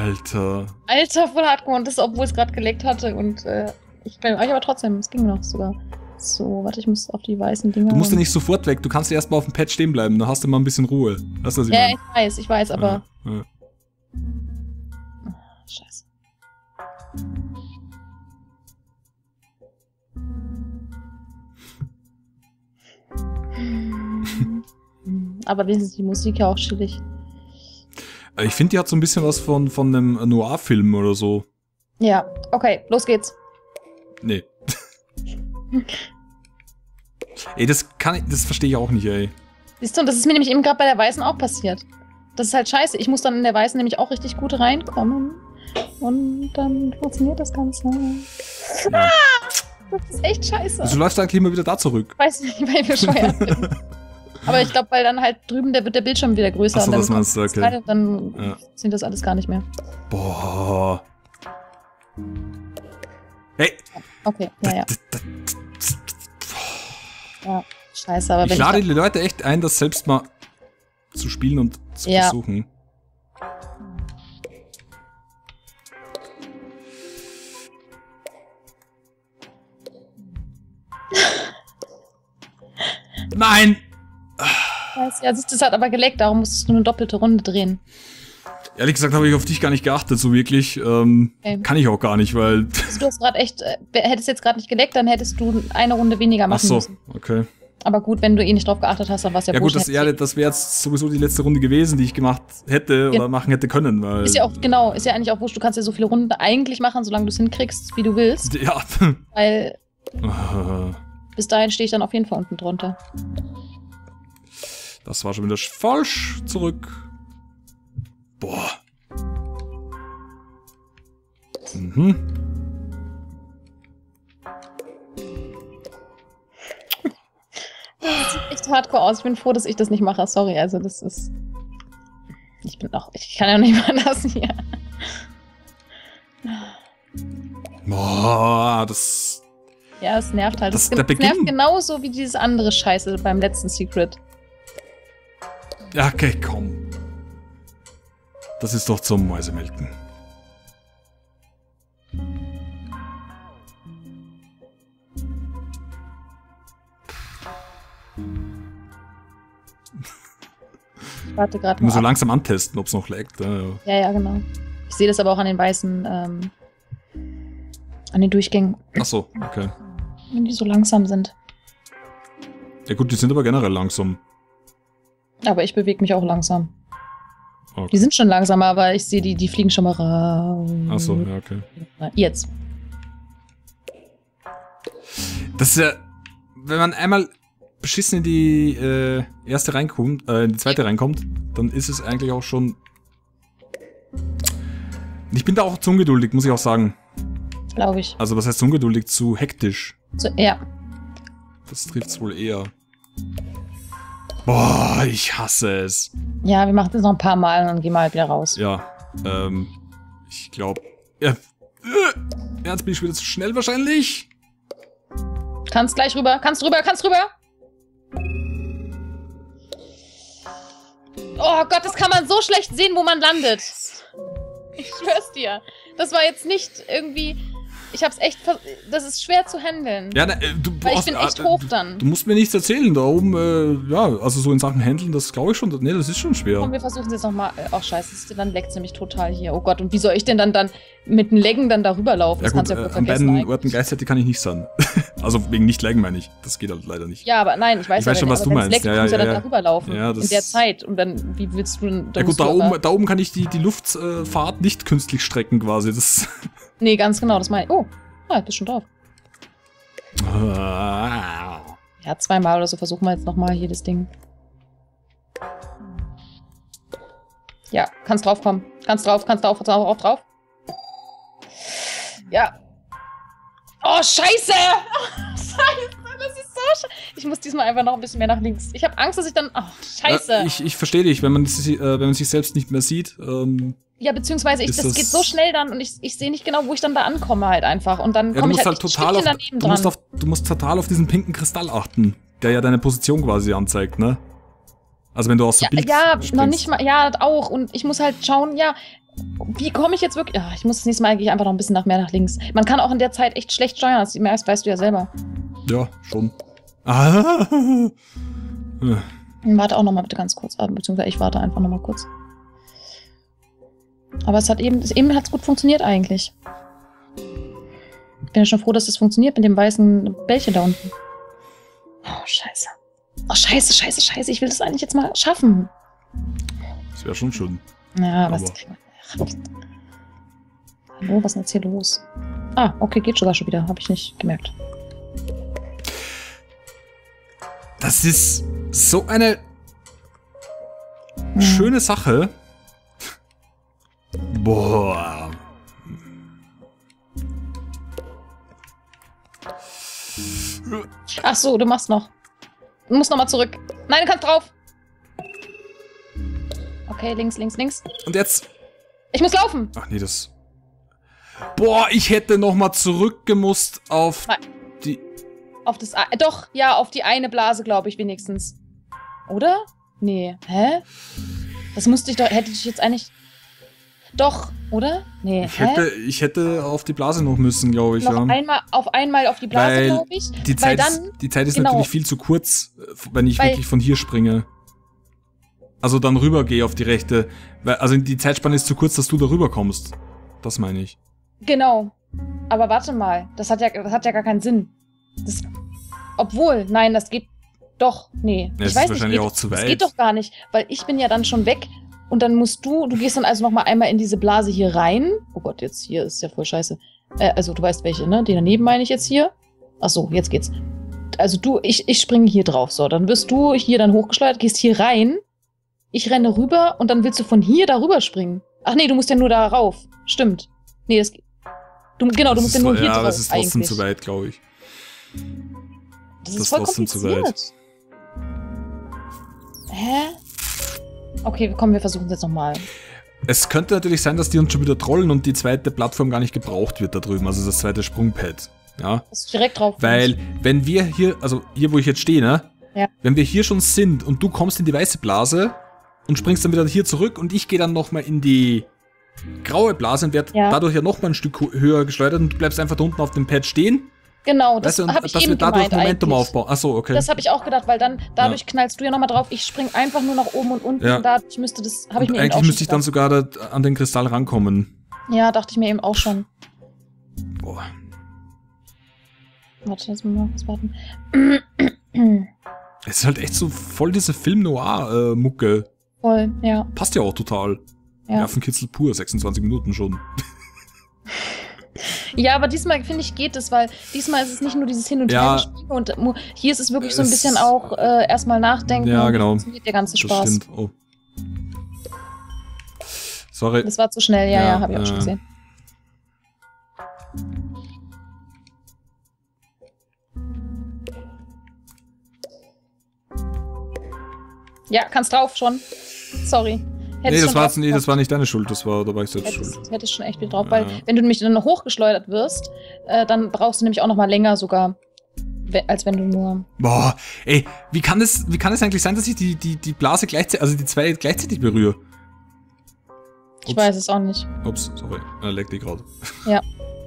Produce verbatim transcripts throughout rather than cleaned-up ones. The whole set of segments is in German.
Alter. Alter, voll hardcore. Und das, obwohl es gerade geleckt hatte. Und äh, ich bin euch aber trotzdem, es ging noch sogar. So, warte, ich muss auf die weißen Dinger. Du musst ja nicht sofort weg, du kannst ja erstmal auf dem Pad stehen bleiben, dann hast du mal ein bisschen Ruhe. Weißt du, was ich Ja, meine? ich weiß, ich weiß, aber. Ja, ja. Scheiße. Aber wenigstens ist die Musik ja auch chillig. Ich finde, die hat so ein bisschen was von, von einem Noir-Film oder so. Ja, okay, los geht's. Nee. Ey, das kann ich, das verstehe ich auch nicht, ey. Siehst du, und das ist mir nämlich eben gerade bei der Weißen auch passiert. Das ist halt scheiße. Ich muss dann in der Weißen nämlich auch richtig gut reinkommen. Und dann funktioniert das Ganze. Ja. Ah, das ist echt scheiße. Also, du läufst eigentlich immer wieder da zurück. Weiß nicht, weil ich bescheuert bin. Aber ich glaube, weil dann halt drüben der, wird der Bildschirm wieder größer. Ach so, und dann das meinst du, okay. Teil, und dann Ja. sind das alles gar nicht mehr. Boah. Hey. Okay, ja, ja. Ja, scheiße, aber Ich wenn lade ich die Leute echt ein, das selbst mal zu spielen und zu Ja. versuchen. Nein! weiß, ja, siehst du, das hat aber geleckt, darum musstest du eine doppelte Runde drehen. Ehrlich gesagt habe ich auf dich gar nicht geachtet, so wirklich. Ähm, Okay. Kann ich auch gar nicht, weil... Also du hast gerade echt, äh, hättest jetzt gerade nicht geleckt, dann hättest du eine Runde weniger Ach machen so, müssen. okay. Aber gut, wenn du eh nicht drauf geachtet hast, dann war es ja, Ja gut, wurscht, das, ja, das wäre jetzt sowieso die letzte Runde gewesen, die ich gemacht hätte Ja. oder machen hätte können, weil... Ist ja auch, genau, ist ja eigentlich auch wurscht, du kannst ja so viele Runden eigentlich machen, solange du es hinkriegst, wie du willst. Ja. Weil bis dahin stehe ich dann auf jeden Fall unten drunter. Das war schon wieder falsch. Zurück. Boah. Mhm. Das sieht echt hardcore aus. Ich bin froh, dass ich das nicht mache. Sorry, also das ist... Ich bin doch... Ich kann ja nicht mal das hier. Boah, das... Ja, es nervt halt. Das- Das, der das nervt Beginn- genauso wie dieses andere Scheiße beim letzten Secret. Ja, okay, komm. Das ist doch zum Mäusemelken. Ich warte gerade Ich muss so mal ab. langsam antesten, ob es noch laggt. Ja, ja. Ja, ja, genau. Ich sehe das aber auch an den weißen... Ähm, an den Durchgängen, Ach so, okay. wenn die so langsam sind. Ja gut, die sind aber generell langsam. Aber ich bewege mich auch langsam. Okay. Die sind schon langsam, aber ich sehe, die, die fliegen schon mal raus. Ach so, ja, okay. Jetzt. Das ist ja, wenn man einmal beschissen in die äh, erste reinkommt, äh, in die zweite reinkommt, dann ist es eigentlich auch schon... Ich bin da auch zu ungeduldig, muss ich auch sagen. Glaube ich. Also was heißt zu ungeduldig? Zu hektisch. So, ja. Das trifft's wohl eher. Boah, ich hasse es. Ja, wir machen das noch ein paar Mal und dann gehen wir halt wieder raus. Ja, ähm, ich glaube... Ja, äh, jetzt bin ich wieder zu schnell wahrscheinlich. Kannst gleich rüber, kannst rüber, kannst rüber! Oh Gott, das kann man so schlecht sehen, wo man landet. Ich schwör's dir. Das war jetzt nicht irgendwie... Ich hab's echt... vers- Das ist schwer zu handeln. Ja, na, äh, du, Weil ich hast- bin echt äh, hoch du, dann. Du musst mir nichts erzählen, da oben, äh, ja, also so in Sachen Handeln, das glaube ich schon, nee, das ist schon schwer. Komm, wir versuchen es jetzt nochmal. Oh, scheiße, dann leckt's nämlich total hier. Oh Gott, und wie soll ich denn dann, dann mit den Leggen dann darüber laufen? Ja Das gut, kannst du äh, ja wohl an vergessen beiden eigentlich. Orten gleichzeitig kann ich nicht sein. Also wegen nicht laggen meine ich, das geht halt leider nicht. Ja, aber nein, ich weiß, Ich ja weiß schon, nicht, was aber du wenn's meinst. leckt, Ja, musst du ja, dann ja. darüber laufen. Ja, in das- der Zeit. Und dann, wie willst du denn... Ja dann gut, musst da du aber- oben, da oben kann ich die, die Luftfahrt nicht künstlich strecken quasi, das... Nee, ganz genau, das meine ich. Oh, ah, bist schon drauf. Ah. Ja, zweimal oder so versuchen wir jetzt nochmal hier das Ding. Ja, kannst drauf kommen. Kannst drauf, kannst drauf, drauf, drauf, drauf. Ja. Oh, scheiße! Scheiße, das ist so scheiße. Ich muss diesmal einfach noch ein bisschen mehr nach links. Ich habe Angst, dass ich dann... Oh, scheiße. Ja, ich ich verstehe dich, wenn man, das, äh, wenn man sich selbst nicht mehr sieht. Ähm, Ja, beziehungsweise ich, Ist das, das- geht so schnell dann und ich, ich sehe nicht genau, wo ich dann da ankomme halt einfach. Und dann ja, du komme ich musst halt, halt echt total ein auf, Stückchen daneben du musst dran. auf, du musst total auf diesen pinken Kristall achten, der ja deine Position quasi anzeigt, ne? Also wenn du aus der Ja, Bild ja springst. noch nicht mal, ja, auch. Und ich muss halt schauen, ja, wie komme ich jetzt wirklich... Ach, ich muss das nächste Mal eigentlich einfach noch ein bisschen nach mehr nach links. Man kann auch in der Zeit echt schlecht steuern, das weißt du ja selber. Ja, schon. Ah. Warte auch noch mal bitte ganz kurz. Beziehungsweise ich warte einfach noch mal kurz. Aber es hat eben... Eben hat es gut funktioniert eigentlich. Ich bin ja schon froh, dass das funktioniert mit dem weißen Bällchen da unten. Oh, scheiße. Oh, scheiße, scheiße, scheiße. Ich will das eigentlich jetzt mal schaffen. Das wäre schon schön. Ja, was... Hallo, was ist denn jetzt hier los? Ah, okay, geht sogar schon wieder. Habe ich nicht gemerkt. Das ist so eine hm. schöne Sache. Boah. Ach so, du machst noch. Du musst noch mal zurück. Nein, du kannst drauf. Okay, links, links, links. Und jetzt? Ich muss laufen. Ach nee, das... Boah, ich hätte noch mal zurückgemusst auf Nein. die... Auf das... Doch, ja, auf die eine Blase, glaube ich, wenigstens. Oder? Nee. Hä? Das musste ich doch... Hätte ich jetzt eigentlich... Doch, oder? Nee. Ich hä? hätte, ich hätte auf die Blase noch müssen, glaube ich, noch ja. Einmal, auf einmal auf die Blase, glaube ich. Die Zeit, weil dann, ist, die Zeit ist genau, natürlich viel zu kurz, wenn ich weil, wirklich von hier springe. Also dann rüber gehe auf die rechte. Weil, also die Zeitspanne ist zu kurz, dass du da rüber kommst. Das meine ich. Genau. Aber warte mal, das hat ja, das hat ja gar keinen Sinn. Das, obwohl, nein, das geht doch, nee. Ja, ich das ist weiß wahrscheinlich nicht, auch zu das weit. geht doch gar nicht, weil ich bin ja dann schon weg und dann musst du, du gehst dann also nochmal einmal in diese Blase hier rein. Oh Gott, jetzt hier ist ja voll scheiße. Äh, also du weißt welche, ne? Den daneben meine ich jetzt hier. Ach so, jetzt geht's. Also du, ich, ich springe hier drauf, so. Dann wirst du hier dann hochgeschleudert, gehst hier rein. Ich renne rüber und dann willst du von hier da rüber springen. Ach nee, du musst ja nur da rauf. Stimmt. Nee, das du, genau, das du musst ja ist, nur hier ja, drauf. das ist trotzdem eigentlich. zu weit, glaube ich. Das, Das ist ist voll trotzdem zu kompliziert. Hä? Okay, komm, wir versuchen es jetzt nochmal. Es könnte natürlich sein, dass die uns schon wieder trollen und die zweite Plattform gar nicht gebraucht wird da drüben, also das zweite Sprungpad. Ja. Das ist direkt drauf. Weil, wenn wir hier, also hier, wo ich jetzt stehe, ne? Ja. Wenn wir hier schon sind und du kommst in die weiße Blase und springst dann wieder hier zurück und ich gehe dann nochmal in die graue Blase und werde ja. dadurch ja nochmal ein Stück höher geschleudert und du bleibst einfach da unten auf dem Pad stehen. Genau, das weißt du, habe ich dass eben wir dadurch gemeint Momentum eigentlich. aufbauen. Achso, okay. Das habe ich auch gedacht, weil dann dadurch ja. knallst du ja nochmal drauf. Ich spring einfach nur nach oben und unten ja. und dadurch müsste das, habe ich mir eigentlich eben auch müsste ich dann sogar da an den Kristall rankommen. Ja, dachte ich mir eben auch schon. Boah. Warte, jetzt mal was warten. Es ist halt echt so voll diese Film-Noir-Mucke. Voll, ja. Passt ja auch total. Ja. Nervenkitzel pur, sechsundzwanzig Minuten schon. Ja, aber diesmal, finde ich, geht es, weil diesmal ist es nicht nur dieses Hin- und ja, Herspringen und hier ist es wirklich so ein bisschen auch äh, erstmal nachdenken. Ja, genau. Und funktioniert der ganze Spaß. Das stimmt. Oh. Sorry. Das war zu schnell, ja, ja, ja habe ich auch äh, schon gesehen. Ja, kannst drauf schon. Sorry. Nee das, war, nee, das war nicht deine Schuld, das war, da war ich selbst hättest, schuld. Hättest schon echt viel drauf, ja. Weil wenn du nämlich dann noch hochgeschleudert wirst, äh, dann brauchst du nämlich auch noch mal länger sogar, als wenn du nur... Boah, ey, wie kann es, wie kann es eigentlich sein, dass ich die, die, die Blase gleichzeitig, also die zwei gleichzeitig berühre? Ups. Ich weiß es auch nicht. Ups, sorry, er leckt die gerade. Ja.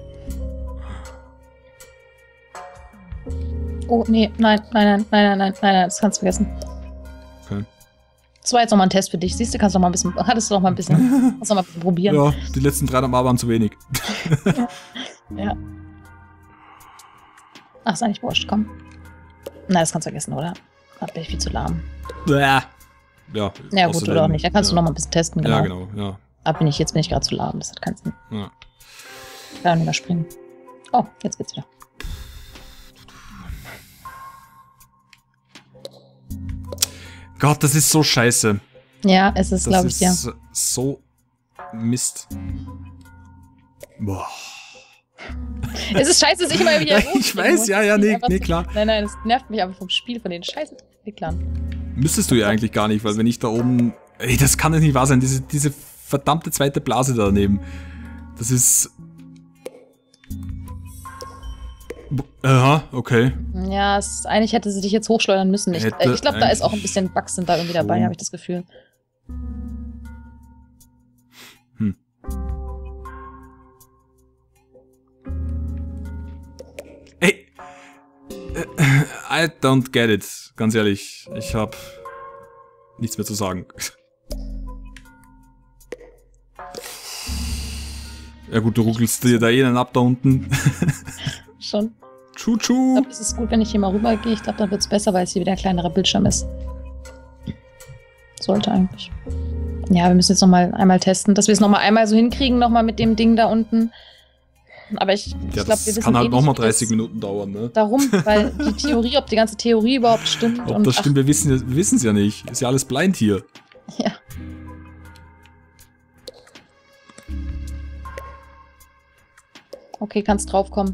Oh, nee, nein, nein, nein, nein, nein, nein, nein, das kannst du vergessen. Okay. Das war jetzt noch mal ein Test für dich. Siehst du, kannst du noch mal ein bisschen, hattest du noch mal ein bisschen, kannst noch mal ein bisschen probieren. Ja, die letzten drei Mal waren zu wenig. Ja. Ja. Ach, ist eigentlich wurscht, komm. Nein, das kannst du vergessen, oder? Da bin ich viel zu lahm. Ja. Ja, ja gut, oder auch nicht. Da kannst ja. du noch mal ein bisschen testen, genau. Ja, genau, ja. Aber bin ich, jetzt bin ich gerade zu lahm, das hat keinen Sinn. Ja. Ich kann nicht mehr springen. Oh, jetzt geht's wieder. Gott, das ist so scheiße. Ja, es ist, glaube ich, ja. Das ist so Mist. Boah. Es ist scheiße, sich immer wieder ja, ich weiß, muss. ja, ja, nee, nee, klar. Nein, nein, es nervt mich aber vom Spiel, von den scheißen Entwicklern. Müsstest du ja eigentlich gar nicht, weil wenn ich da oben... Ey, das kann doch nicht wahr sein, diese, diese verdammte zweite Blase daneben. Das ist... Aha, okay. Ja, es, eigentlich hätte sie dich jetzt hochschleudern müssen. Ich, äh, ich glaube, da ist auch ein bisschen Bugs sind da irgendwie dabei, habe ich das Gefühl. Hm. I don't get it. Ganz ehrlich, ich habe nichts mehr zu sagen. Ja gut, du ruckelst dir da eh einen ab da unten. Schon. Tschu-tschu. Ich glaube, es ist gut, wenn ich hier mal rüber gehe. Ich glaube, dann wird es besser, weil es hier wieder ein kleinerer Bildschirm ist. Sollte eigentlich. Ja, wir müssen jetzt noch mal einmal testen, dass wir es noch mal einmal so hinkriegen, noch mal mit dem Ding da unten. Aber ich, ja, ich glaube, wir wissen kann halt eh noch mal nicht, dreißig Minuten dauern, ne? Darum, weil die Theorie, ob die ganze Theorie überhaupt stimmt. Ob und, das stimmt, ach, wir wissen es ja nicht. Ist ja alles blind hier. Ja. Okay, kannst draufkommen.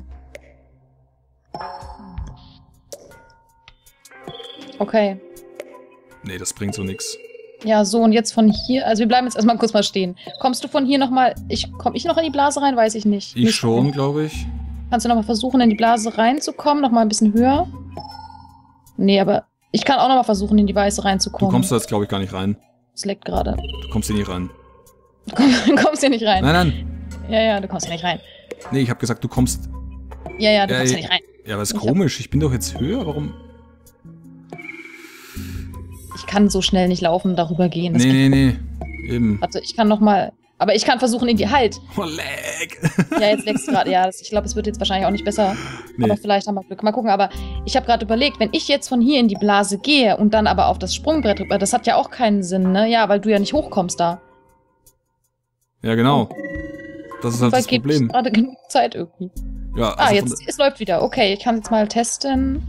Okay. Nee, das bringt so nix. Ja, so, und jetzt von hier, also wir bleiben jetzt erstmal kurz mal stehen. Kommst du von hier nochmal, ich, komm ich noch in die Blase rein? Weiß ich nicht. Ich nicht schon, glaube ich. Kannst du nochmal versuchen, in die Blase reinzukommen? Nochmal ein bisschen höher? Nee, aber ich kann auch nochmal versuchen, in die Weiße reinzukommen. Du kommst da jetzt, glaube ich, gar nicht rein. Es leckt gerade. Du kommst hier nicht rein. Du kommst, du kommst hier nicht rein. Nein, nein. Ja, ja, du kommst hier nicht rein. Nee, ich habe gesagt, du kommst... Ja, ja, du ja, kommst hier nicht rein. Ja, aber ist ich komisch. Ich bin doch jetzt höher. Warum... Ich kann so schnell nicht laufen, darüber gehen. Das nee, nee, nee. Eben. Warte, ich kann nochmal... Aber ich kann versuchen, in die... Halt! Oh, leck! Ja, jetzt leckst gerade. Ja, das, ich glaube, es wird jetzt wahrscheinlich auch nicht besser. Nee. Aber vielleicht haben wir Glück. Mal gucken. Aber ich habe gerade überlegt, wenn ich jetzt von hier in die Blase gehe und dann aber auf das Sprungbrett rüber, das hat ja auch keinen Sinn, ne? Ja, weil du ja nicht hochkommst da. Ja, genau. Das ist halt das Problem. gerade genug Zeit irgendwie. Ja, also ah, jetzt, es läuft wieder. Okay, ich kann jetzt mal testen.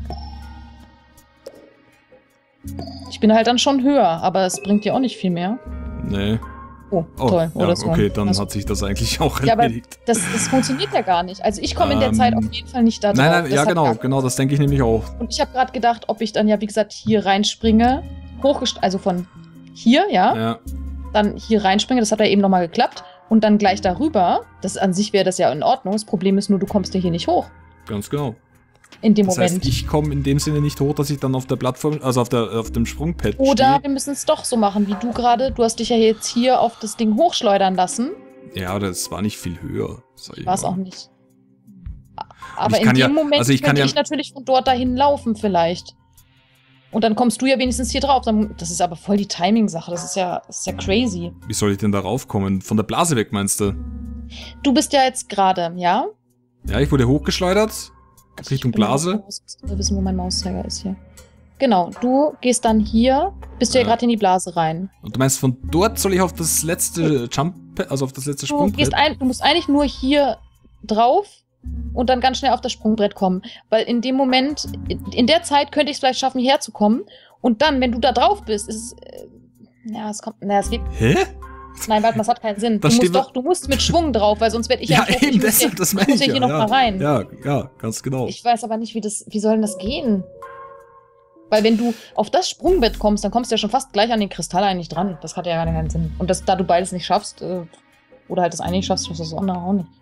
Ich bin halt dann schon höher, aber es bringt dir auch nicht viel mehr. Nee. Oh, oh toll. Ja, Oder so. Okay, dann also, hat sich das eigentlich auch ja, erledigt. Aber das, das funktioniert ja gar nicht. Also ich komme in der ähm, Zeit auf jeden Fall nicht da drauf. Nein, nein, ja genau, genau, das denke ich nämlich auch. Und ich habe gerade gedacht, ob ich dann ja, wie gesagt, hier reinspringe, hochgest also von hier, ja, ja, dann hier reinspringe, das hat ja eben nochmal geklappt, und dann gleich darüber, das an sich wäre das ja in Ordnung, das Problem ist nur, du kommst ja hier nicht hoch. Ganz genau. In dem das Moment. Heißt, ich komme in dem Sinne nicht hoch, dass ich dann auf der Plattform, also auf, der, auf dem Sprungpad Oder stehe. wir müssen es doch so machen, wie du gerade, du hast dich ja jetzt hier auf das Ding hochschleudern lassen. Ja, das war nicht viel höher. War es auch nicht. Aber in dem ja, Moment also ich könnte ja, ich natürlich von dort dahin laufen vielleicht. Und dann kommst du ja wenigstens hier drauf. Das ist aber voll die Timing-Sache. Das ist ja, das ist ja crazy. Wie soll ich denn da raufkommen? Von der Blase weg, meinst du? Du bist ja jetzt gerade, ja? Ja, ich wurde hochgeschleudert. Richtung Blase. Ich will wissen, wo mein Mauszeiger ist hier. Genau, du gehst dann hier, bist du ja, ja gerade in die Blase rein. Und du meinst, von dort soll ich auf das letzte Jump, also auf das letzte du Sprungbrett? Gehst ein, du musst eigentlich nur hier drauf und dann ganz schnell auf das Sprungbrett kommen. Weil in dem Moment, in der Zeit könnte ich es vielleicht schaffen, hierher zu kommen. Und dann, wenn du da drauf bist, ist es, äh, ja, es kommt, na, es geht. Hä? Nein, warte, das hat keinen Sinn. Du musst doch, du musst mit Schwung drauf, weil sonst werde ich ja, ja eben, deshalb, ja, das meine ich ja hier ja, noch ja, mal rein. Ja, ja, ganz genau. Ich weiß aber nicht, wie das, wie soll denn das gehen? Weil wenn du auf das Sprungbrett kommst, dann kommst du ja schon fast gleich an den Kristall eigentlich dran. Das hat ja gar keinen Sinn. Und das, da du beides nicht schaffst, äh, oder halt das eine nicht schaffst, schaffst du das andere auch nicht.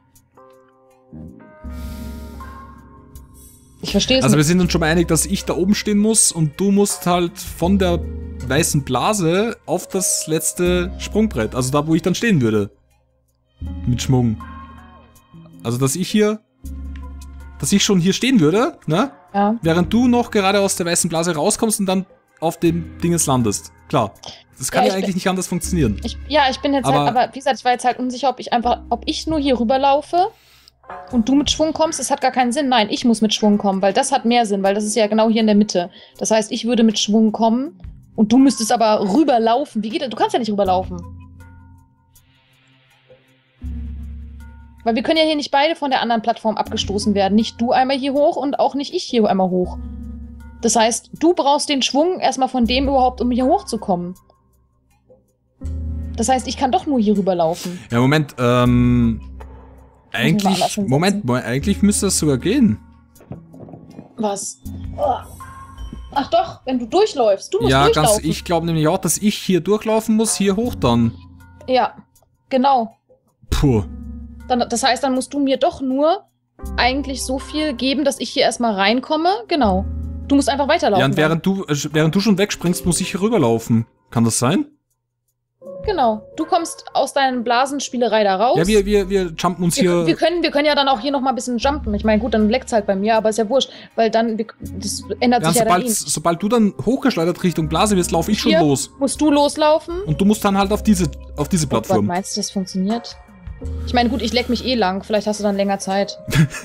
Ich verstehe es Also nicht. wir sind uns schon mal einig, dass ich da oben stehen muss und du musst halt von der weißen Blase auf das letzte Sprungbrett. Also da, wo ich dann stehen würde. Mit Schwung. Also dass ich hier, dass ich schon hier stehen würde, ne? Ja. Während du noch gerade aus der weißen Blase rauskommst und dann auf dem Dinges landest. Klar. Das kann ja, ja eigentlich bin, nicht anders funktionieren. Ich, ja, ich bin jetzt aber, halt, aber wie gesagt, ich war jetzt halt unsicher, ob ich einfach, ob ich nur hier rüberlaufe und du mit Schwung kommst. Das hat gar keinen Sinn. Nein, ich muss mit Schwung kommen, weil das hat mehr Sinn, weil das ist ja genau hier in der Mitte. Das heißt, ich würde mit Schwung kommen und du müsstest aber rüberlaufen. Wie geht das? Du kannst ja nicht rüberlaufen. Weil wir können ja hier nicht beide von der anderen Plattform abgestoßen werden. Nicht du einmal hier hoch und auch nicht ich hier einmal hoch. Das heißt, du brauchst den Schwung erstmal von dem überhaupt, um hier hochzukommen. Das heißt, ich kann doch nur hier rüberlaufen. Ja, Moment, ähm... Eigentlich, Moment, eigentlich müsste das sogar gehen. Was? Oh. Ach doch, wenn du durchläufst. Du musst ja, durchlaufen. Ja, ganz, ich glaube nämlich auch, dass ich hier durchlaufen muss, hier hoch dann. Ja, genau. Puh. Dann, das heißt, dann musst du mir doch nur eigentlich so viel geben, dass ich hier erstmal reinkomme. Genau. Du musst einfach weiterlaufen. Ja, und während du, äh, während du schon wegspringst, muss ich hier rüberlaufen. Kann das sein? Genau. Du kommst aus deinen Blasenspielerei da raus. Ja, wir, wir, wir jumpen uns wir, hier. Wir können, wir können ja dann auch hier noch mal ein bisschen jumpen. Ich meine, gut, dann leckt's halt bei mir, aber ist ja wurscht, weil dann, das ändert ja, sich ja sobald, dann eh. sobald du dann hochgeschleudert Richtung Blase wirst, laufe ich schon hier los. Musst du loslaufen. Und du musst dann halt auf diese, auf diese Plattform. Oh Gott, meinst du, das funktioniert? Ich meine, gut, ich leck mich eh lang. Vielleicht hast du dann länger Zeit.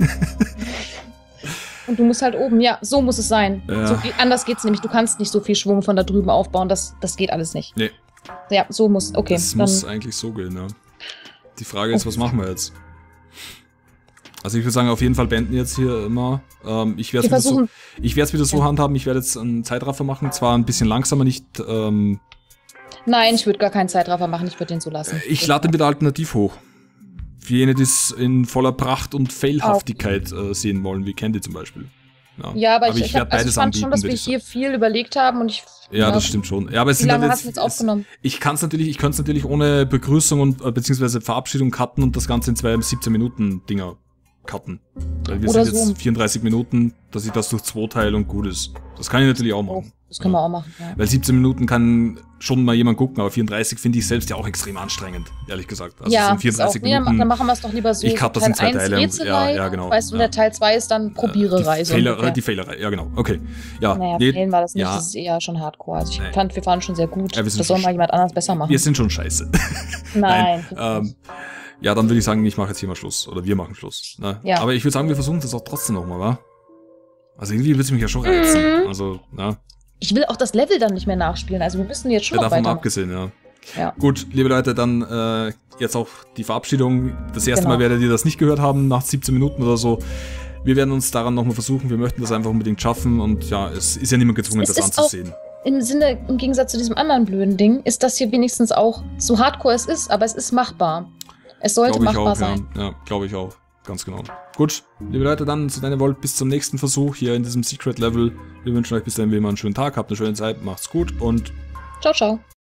Und du musst halt oben, ja, so muss es sein. Ja. So, anders geht's nämlich. Du kannst nicht so viel Schwung von da drüben aufbauen. Das, das geht alles nicht. Nee. Ja, so muss, okay. Das dann muss eigentlich so gehen, ja. Die Frage ist, was machen wir jetzt? Also ich würde sagen, auf jeden Fall beenden jetzt hier immer. Ähm, ich werde es wieder, so, ich wieder so ja. handhaben, ich werde jetzt einen Zeitraffer machen. Zwar ein bisschen langsamer, nicht... Ähm, Nein, ich würde gar keinen Zeitraffer machen, ich würde den so lassen. Ich lade den wieder alternativ hoch. Für jene, die es in voller Pracht und Failhaftigkeit äh, sehen wollen, wie Candy zum Beispiel. Ja, ja aber, aber ich, ich, ich, hab, also ich fand anbieten, schon, dass wir hier viel überlegt haben und ich... Ja, ja, das stimmt schon. Ja, aber es wie sind lange halt hast du jetzt aufgenommen? Es, ich kann es natürlich, ich könnte es natürlich ohne Begrüßung und äh, beziehungsweise Verabschiedung cutten und das Ganze in zwei siebzehn Minuten Dinger cutten. Weil wir Oder sind so. jetzt vierunddreißig Minuten, dass ich das durch zwei teile und gut ist. Das kann ich natürlich auch machen. Oh, das können ja. wir auch machen, ja. Weil siebzehn Minuten kann schon mal jemand gucken, aber vierunddreißig finde ich selbst ja auch extrem anstrengend, ehrlich gesagt. Also ja, so vierunddreißig auch, Minuten. Nee, dann machen wir es doch lieber so. Ich cutte das in zwei Teile. Ja, ja, genau. Weißt du, ja. der Teil zwei ist dann Probiererei. Die, so Fehler, die Fehlerei, ja genau. Okay. Ja, naja, nee, fehlen war das nicht, ja. das ist eher schon Hardcore. Also ich nee. fand, wir fahren schon sehr gut. Ja, das soll mal jemand anders besser machen. Wir sind schon scheiße. Nein. Nein ähm, ja, dann würde ich sagen, ich mache jetzt hier mal Schluss. Oder wir machen Schluss. Ne? Ja. Aber ich würde sagen, wir versuchen das auch trotzdem nochmal, wa? Also irgendwie würde es mich ja schon reizen. Mhm. Also, ja. Ich will auch das Level dann nicht mehr nachspielen. Also wir müssen jetzt schon ja, noch davon weitermachen. abgesehen, ja. ja. Gut, liebe Leute, dann äh, jetzt auch die Verabschiedung. Das erste genau. Mal werdet ihr das nicht gehört haben, nach siebzehn Minuten oder so. Wir werden uns daran nochmal versuchen. Wir möchten das einfach unbedingt schaffen. Und ja, es ist ja niemand gezwungen, es das anzusehen. Im Sinne, im Gegensatz zu diesem anderen blöden Ding, ist das hier wenigstens auch, so hardcore es ist, aber es ist machbar. Es sollte machbar auch, sein. Ja, ja glaube ich auch. Ganz genau. Gut, liebe Leute, dann zu deiner Volt bis zum nächsten Versuch hier in diesem Secret Level. Wir wünschen euch bis dahin wie immer einen schönen Tag, habt eine schöne Zeit, macht's gut und ciao, ciao.